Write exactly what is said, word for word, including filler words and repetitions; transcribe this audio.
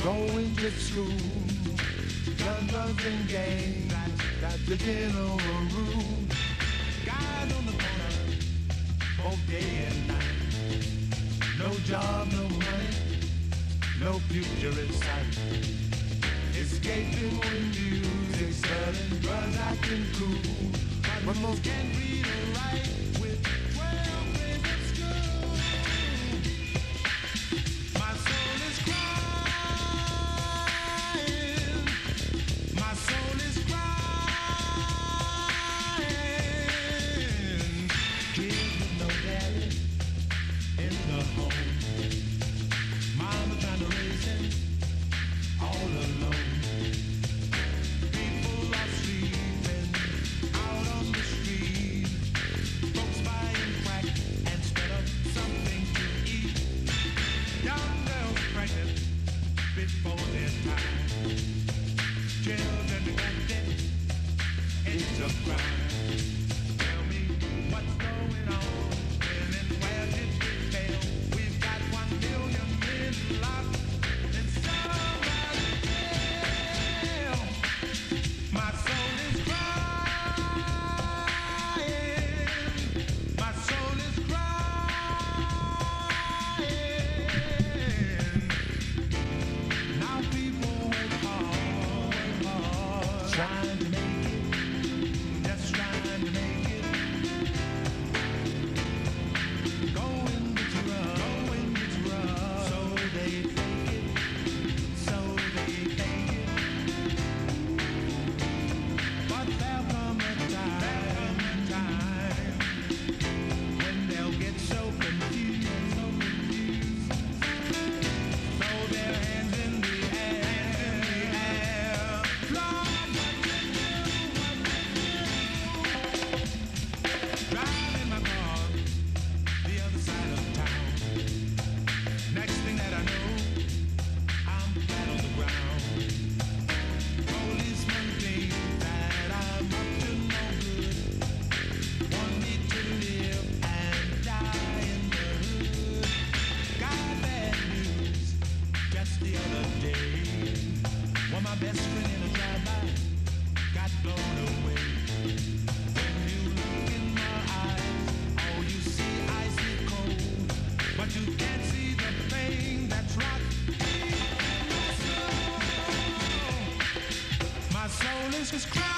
going to school, gun, drugs, and gangs, that's the general rule. Guys on the corner, both day and night. No job, no money, no future in sight. Escaping with music, selling drugs, acting cool. But most can't read or write with twelve grades at school. My soul is crying. My soul is crying. Kids with no daddy in the home. Mama trying to raise him all alone. People are sleeping out on the street. Folks buying crack instead of something to eat. Young girls pregnant before their time. Children neglected, it's a crime. Tell me what's going on, when and where did we fail? We've got one million men locked in somebody's jail. My soul is crying. My soul is crying. Now people work hard, hard, trying to make it, just trying to make it. Going gets rough, going gets rough. So they fake it, so they fake it. But there'll come a time, there'll come a time when they'll get so confused, so confused. Throw their hands in the air, hands in the air. Lord, what you do, what you do? Driving my car the other side of town. Next thing that I know, I'm flat on the ground. Policemen think that I'm up to no good. Want me to live and die in the hood. Got bad news just the other day. One my best friend in a drive-by got blown away. When you look in my eyes, all you see icy cold. But you can't see the thing that's rocking my soul. My soul is just crying.